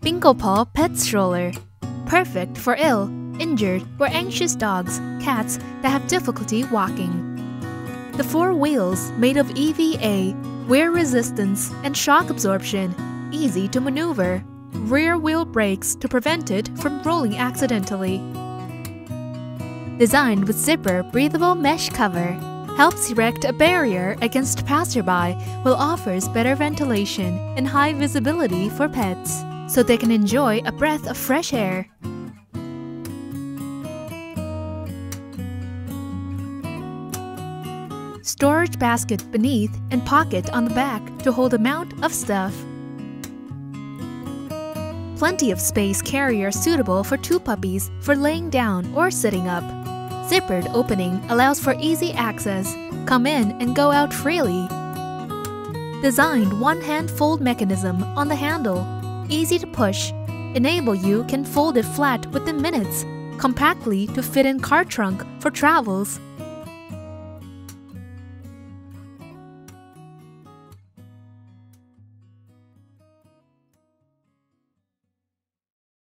Inklepaw Pet Stroller. Perfect for ill, injured, or anxious dogs, cats that have difficulty walking. The 4 wheels, made of EVA, wear resistance and shock absorption, easy to maneuver. Rear wheel brakes to prevent it from rolling accidentally. Designed with zipper breathable mesh cover, helps erect a barrier against passerby while offers better ventilation and high visibility for pets, so they can enjoy a breath of fresh air. Storage basket beneath and pocket on the back to hold a mount of stuff. Plenty of space carrier suitable for 2 puppies for laying down or sitting up. Zippered opening allows for easy access, come in and go out freely. Designed one-hand fold mechanism on the handle, easy to push. Enable you can fold it flat within minutes, compactly to fit in car trunk for travels.